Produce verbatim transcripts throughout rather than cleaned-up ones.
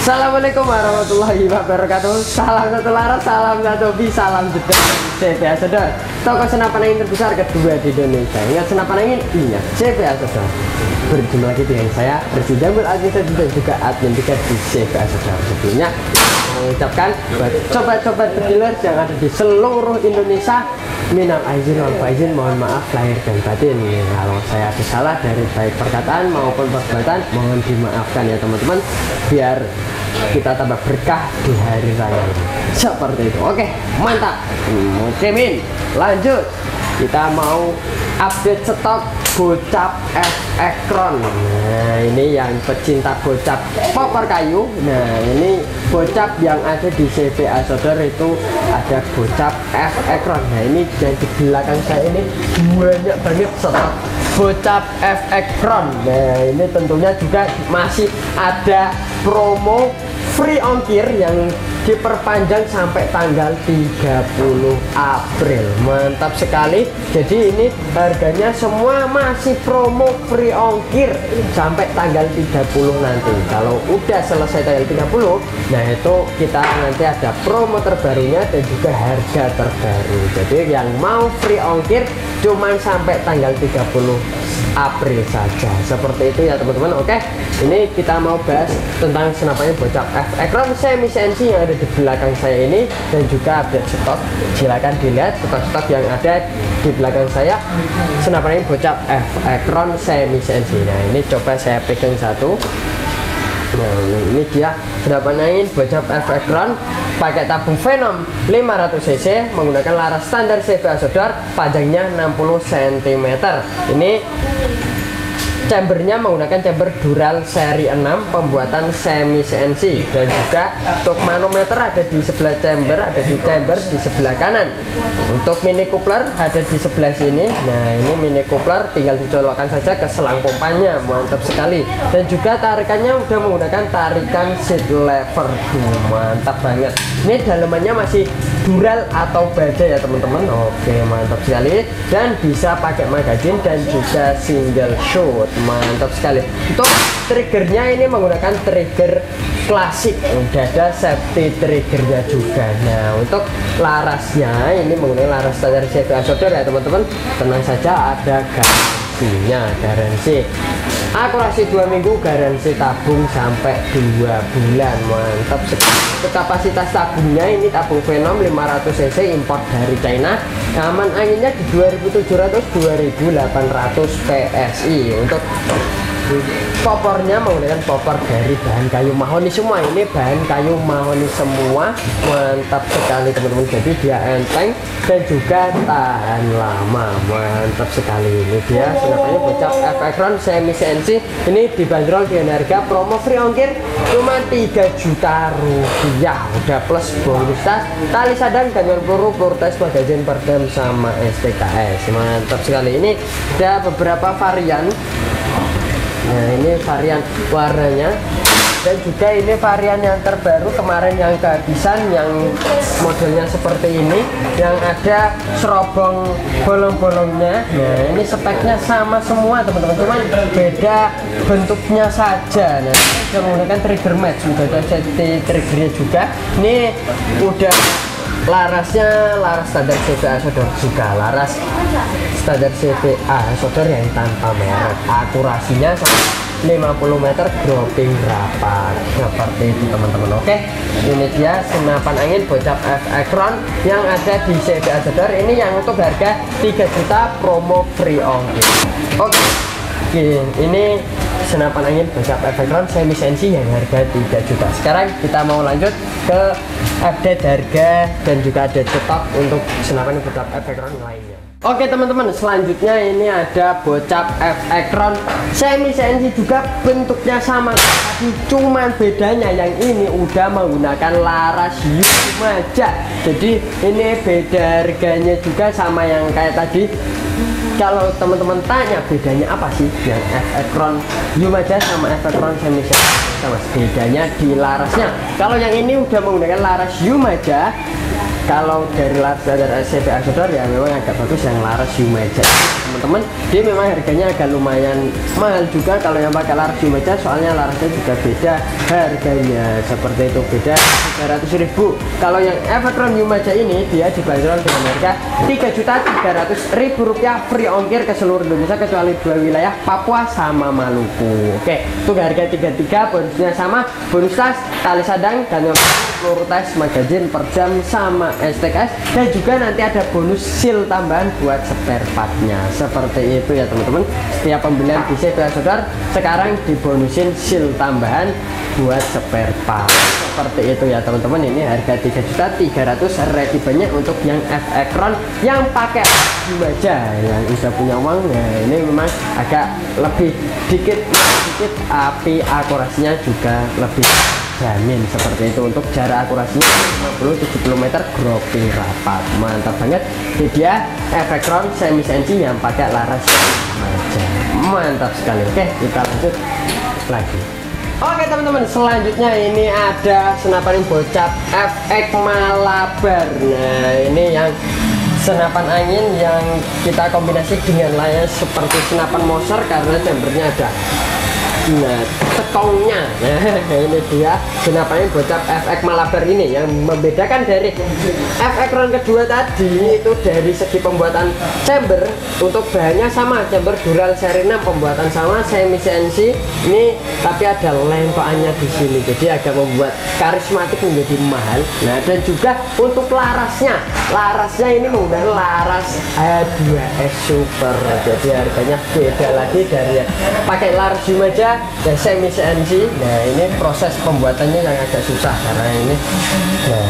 Assalamualaikum warahmatullahi wabarakatuh. Salam satu laras, salam satu hobi, salam jedar C V A Sodor, toko senapan angin terbesar kedua di Indonesia. Ingat senapan angin, ingat C V A Sodor. Berjumpa lagi dengan saya Resi Jambul, admin dan juga admin tiga di C V A Sodor. Sebelumnya mengucapkan buat coba-coba dealer yang ada di seluruh Indonesia, minal aizin wal faizin, mohon maaf lahir dan batin. Kalau saya ada salah dari baik perkataan maupun perbuatan, mohon dimaafkan ya teman-teman, biar kita tambah berkah di hari raya ini. Seperti itu. Oke, mantap. Oke Min, lanjut. Kita mau update stok bocap F Ekron. Nah, ini yang pecinta bocap popor kayu. Nah, ini bocap yang ada di C V A Sodor itu ada bocap F Ekron. Nah, ini yang di belakang saya ini banyak banget stok bocap F Ekron. Nah, ini tentunya juga masih ada promo free ongkir yang diperpanjang sampai tanggal tiga puluh April. Mantap sekali. Jadi ini harganya semua masih promo free ongkir sampai tanggal tiga puluh nanti. Kalau udah selesai tanggal tiga puluh, nah itu kita nanti ada promo terbarunya dan juga harga terbaru. Jadi yang mau free ongkir cuman sampai tanggal tiga puluh April saja. Seperti itu ya teman-teman. Oke, ini kita mau bahas tentang senapannya bocap F Ekron semi C N C yang ada di belakang saya ini, dan juga update stok. Silakan dilihat stok-stok yang ada di belakang saya, senapannya bocap F Ekron semi C N C. Nah, ini coba saya pegang satu. Nah, ini dia senapan angin bocap F Ekron pakai tabung Venom lima ratus cc menggunakan laras standar C V A Sodor, panjangnya enam puluh sentimeter. Ini chambernya menggunakan chamber Dural seri enam pembuatan semi C N C, dan juga untuk manometer ada di sebelah chamber, ada di chamber di sebelah kanan. Untuk mini coupler ada di sebelah sini. Nah, ini mini coupler tinggal dicolokkan saja ke selang pompanya. Mantap sekali. Dan juga tarikannya udah menggunakan tarikan seat lever. Mantap banget. Ini dalamannya masih Dural atau baja ya teman-teman. Oke, mantap sekali. Dan bisa pakai magazine dan juga single shot. Mantap sekali. Untuk triggernya ini menggunakan trigger klasik, udah ada safety triggernya juga. Nah, untuk larasnya ini menggunakan laras standar C V A Sodor ya teman-teman. Tenang saja, ada garansinya, garansi akurasi dua minggu, garansi tabung sampai dua bulan. Mantap sekali. Kapasitas tabungnya ini tabung Venom lima ratus cc import dari China. Aman anginnya di dua ribu tujuh ratus sampai dua ribu delapan ratus P S I. Untuk popornya menggunakan popor dari bahan kayu mahoni semua. Ini bahan kayu mahoni semua. Mantap sekali teman-teman. Jadi dia enteng dan juga tahan lama. Mantap sekali. Ini dia senapannya bocap F Ekron semi C N C. Ini dibanderol dengan harga promo free ongkir cuma tiga juta rupiah. Udah plus bonus tas, tali sadang, gantungan peluru, peluru tes, magazin perdam sama S T K S. Mantap sekali. Ini ada beberapa varian. Nah, ini varian warnanya, dan juga ini varian yang terbaru kemarin yang kehabisan, yang modelnya seperti ini, yang ada serobong bolong-bolongnya. Nah, ini speknya sama semua teman-teman, cuman beda bentuknya saja. Nah, kita menggunakan trigger match, sudah ada safety triggernya juga. Ini udah larasnya laras standar C V A Sodor juga, laras standar C V A Sodor yang tanpa merek. Akurasinya lima puluh meter, dropping rapat. Seperti itu teman-teman. Oke, ini dia senapan angin bocap F Ekron yang ada di C V A Sodor. Ini yang untuk harga tiga juta promo free ongkir. Oke, ini senapan angin bocap F Ekron semi C N C yang harga tiga juta. Sekarang kita mau lanjut ke update harga dan juga ada stok untuk senapan bocap F Ekron lainnya. Oke teman-teman, selanjutnya ini ada bocap F Ekron semi C N C juga, bentuknya sama tapi cuman bedanya yang ini udah menggunakan laras Yumaja. Jadi ini beda harganya juga sama yang kayak tadi. Kalau teman-teman tanya bedanya apa sih yang F Ekron Yumaja sama F Ekron semi C N C, sama bedanya di larasnya. Kalau yang ini udah menggunakan laras Yumaja, Kalau dari laras standar C V A Sodor ya memang agak bagus yang laras Yumeja teman-teman. Dia memang harganya agak lumayan mahal juga kalau yang pakai laras Yumeja, soalnya larasnya juga beda harganya seperti itu, beda tiga ratus ribu. Kalau yang Evercrown Yumeja ini dia dibanderol dengan harga tiga juta tiga ratus ribu rupiah, free ongkir ke seluruh Indonesia kecuali dua wilayah, Papua sama Maluku. Oke, untuk harga tiga puluh tiga, bonusnya sama, bonus tas, tali sadang, dan peluru tes, magazin per jam sama S T K S, dan juga nanti ada bonus seal tambahan buat spare partnya. Seperti itu ya teman-teman. Setiap pembelian di C V A Sodor sekarang dibonusin seal tambahan buat spare part. Seperti itu ya teman-teman. Ini harga tiga juta tiga ratus ribu, ready banyak untuk yang Evercrown yang pakai Yumeja, yang udah punya uang. Nah, ini memang agak lebih dikit dikit tapi akurasinya juga lebih jamin seperti itu. Untuk jarak akurasinya lima puluh tujuh puluh meter, gropi rapat, mantap banget. Ini dia Evercrown semi sensi yang pakai laras Yumeja, mantap sekali. Oke, kita lanjut lagi. Oke teman-teman, selanjutnya ini ada senapan bocap F X Malabar. Nah, ini yang senapan angin yang kita kombinasi dengan layar seperti senapan Moser karena chambernya ada nah tekongnya. Nah, ini dia senapan bocap F X Malabar ini. Yang membedakan dari Evercrown kedua tadi itu dari segi pembuatan chamber. Untuk bahannya sama, chamber Dural seri enam, pembuatan sama, semi C N C ini, tapi ada lempokannya di sini, jadi agak membuat karismatik menjadi mahal. Nah, dan juga untuk larasnya, larasnya ini menggunakan laras A dua S Super, jadi harganya beda lagi dari pakai laras Yumeja dan semi C N C. Nah, ini proses pembuatannya yang agak susah karena ini nah,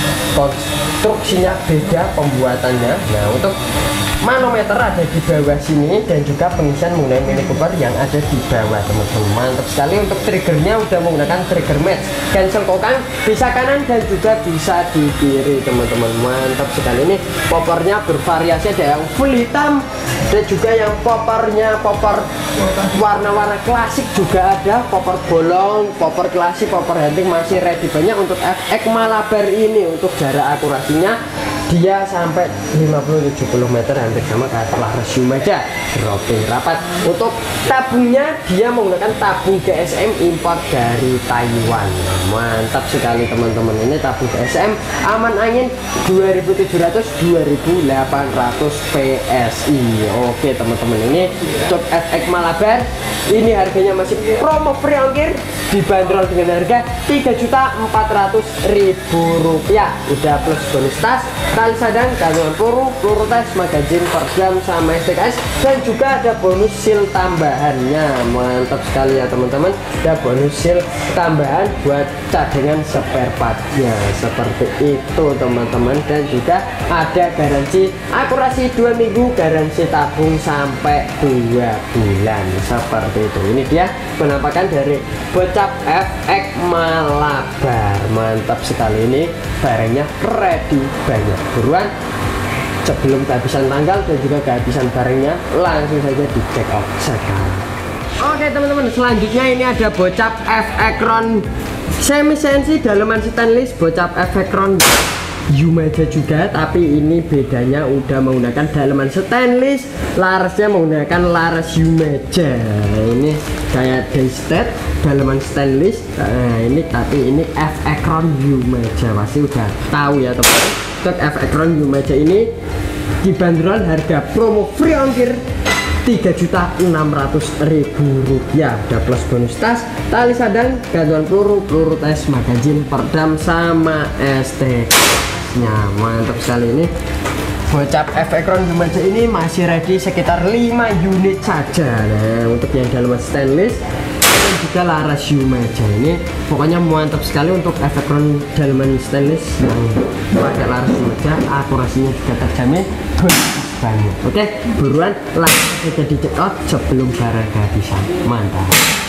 konstruksinya beda pembuatannya. Nah, untuk manometer ada di bawah sini dan juga pengisian menggunakan Mini Cooper yang ada di bawah teman-teman. Mantap sekali. Untuk triggernya udah menggunakan trigger match, cancel kokang bisa kanan dan juga bisa di kiri teman-teman. Mantap sekali. Ini poppernya bervariasi, ada yang full hitam dan juga yang poppernya popper warna-warna klasik juga ada, popper bolong, popper klasik, popper hunting masih ready banyak. Untuk F X Malabar ini untuk jarak akurasinya dia sampai lima puluh tujuh puluh meter, hampir sama kayak laras Yumeja, dropping rapat. Untuk tabungnya dia menggunakan tabung G S M import dari Taiwan. Mantap sekali teman-teman. Ini tabung G S M aman angin dua ribu tujuh ratus dua ribu delapan ratus P S I. Oke teman-teman, ini untuk F X Malabar ini harganya masih promo free ongkir, dibanderol dengan harga tiga juta empat ratus ribu rupiah, udah plus bonus tas, tali sadang, kandungan peluru, peluru tes, magazin per jam sama S T K S, dan juga ada bonus seal tambahannya. Mantap sekali ya teman-teman, ada bonus seal tambahan buat cadangan spare partnya seperti itu teman-teman. Dan juga ada garansi akurasi dua minggu, garansi tabung sampai dua bulan seperti itu. Ini dia penampakan dari bocap F X Malabar. Mantap sekali, ini barangnya ready banyak. Buruan sebelum kehabisan tanggal dan juga kehabisan barangnya, langsung saja di check out sekarang. Oke teman-teman, selanjutnya ini ada bocap Evercrown semi sensi daleman stainless, bocap Evercrown Yumeja juga, tapi ini bedanya udah menggunakan daleman stainless, larasnya menggunakan laras Yumeja. Ini kayak Daystat daleman stainless. Nah, ini tapi ini Evercrown Yumeja, pasti udah tahu ya teman-teman. Untuk Evercrown Yumeja ini dibanderol harga promo free ongkir tiga juta enam ratus ribu rupiah, ada plus bonus tas, tali sadang, gantungan peluru, peluru tes, magazin, perdam sama S T K-nya. Mantap sekali. Ini bocap Evercrown Yumeja ini masih ready sekitar lima unit saja. Nah, untuk yang daleman stainless dan juga laras Yumeja ini pokoknya mantap sekali. Untuk Evercrown daleman stainless yang pakai laras Yumeja, akurasinya juga terjamin banyak. Oke, buruan langsung saja di check out sebelum barang kehabisan. Mantap.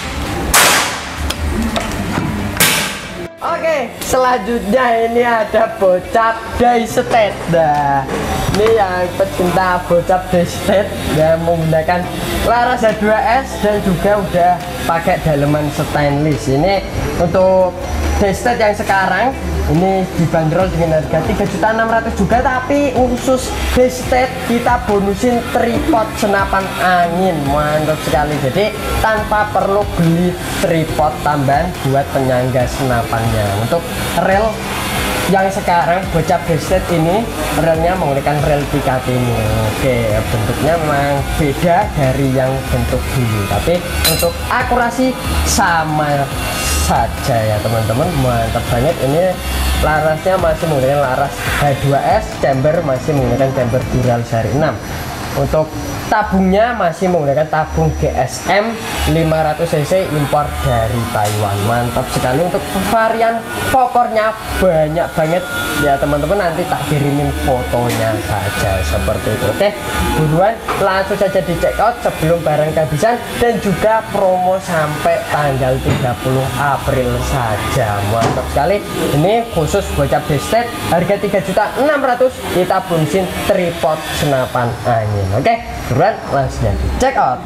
Oke, selanjutnya ini ada bocap Daystat. Nah, ini yang pecinta bocap Daystat yang menggunakan laras H dua S dan juga udah pakai daleman stainless. Ini untuk Destet yang sekarang ini dibanderol dengan harga tiga juta enam ratus juga, tapi khusus Destet kita bonusin tripod senapan angin. Mantap sekali, jadi tanpa perlu beli tripod tambahan buat penyangga senapannya. Untuk rel yang sekarang bocap Destet ini relnya menggunakan rel Picatinny ini. Oke, bentuknya memang beda dari yang bentuk dulu, tapi untuk akurasi sama saja ya teman-teman. Mantap banget, ini larasnya masih menggunakan laras H dua S, chamber masih menggunakan chamber dural seri enam. Untuk tabungnya masih menggunakan tabung G S M lima ratus cc impor dari Taiwan. Mantap sekali. Untuk varian popornya banyak banget ya teman-teman, nanti tak kirimin fotonya saja seperti itu. Oke, buruan langsung saja di check out sebelum barang kehabisan, dan juga promo sampai tanggal tiga puluh April saja. Mantap sekali, ini khusus bocap Destet harga tiga juta enam ratus ribu, kita bonusin tripod senapan angin. Oke, buruan langsung di check out.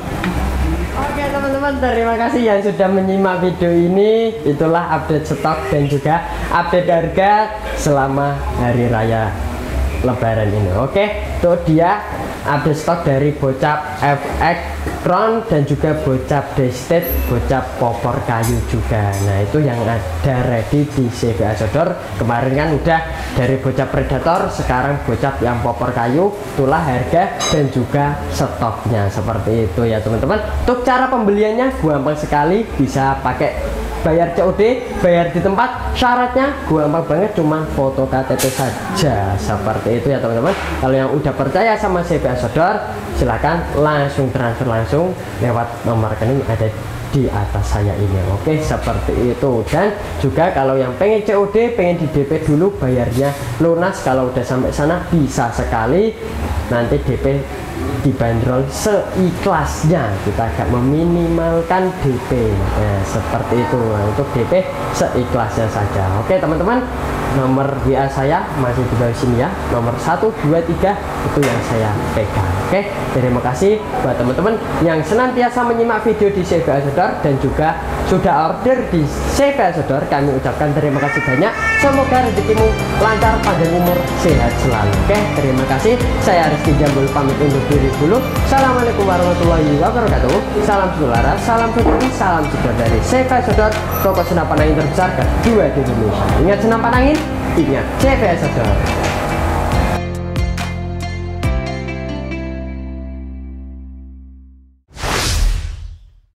Oke teman-teman, terima kasih yang sudah menyimak video ini. Itulah update stok dan juga update harga selama hari raya lebaran ini. Oke, itu dia update stok dari bocap F X Crown dan juga bocap Destet, bocap popor kayu juga. Nah, itu yang ada ready di C V A Sodor. Kemarin kan udah dari bocap Predator, sekarang bocap yang popor kayu. Itulah harga dan juga stoknya seperti itu ya teman-teman. Untuk cara pembeliannya gampang sekali, bisa pakai bayar C O D, bayar di tempat. Syaratnya gampang banget, cuma foto K T P saja seperti itu ya teman-teman. Kalau yang udah percaya sama C V A Sodor, silahkan langsung transfer langsung lewat nomor rekening ada di atas saya ini. Oke, seperti itu. Dan juga kalau yang pengen C O D, pengen di D P dulu, bayarnya lunas. Kalau udah sampai sana bisa sekali, nanti D P dibanderol seikhlasnya, kita agak meminimalkan D P. Nah, seperti itu. Nah, untuk D P seikhlasnya saja. Oke teman-teman, nomor W A saya masih di bawah sini ya, nomor satu dua tiga itu yang saya pegang. Oke, terima kasih buat teman-teman yang senantiasa menyimak video di C V A Sodor dan juga sudah order di C V A Sodor. Kami ucapkan terima kasih banyak, semoga rezekimu lancar, panjang umur, sehat selalu. Oke, terima kasih. Saya Rizky Jambul pamit undur diri dulu. Assalamualaikum warahmatullahi wabarakatuh. Salam saudara, salam sejahtera, salam sejahtera dari C V A Sodor, toko senapan angin terbesar kedua di Indonesia. Ingat senapan angin, ingat C V A Sodor.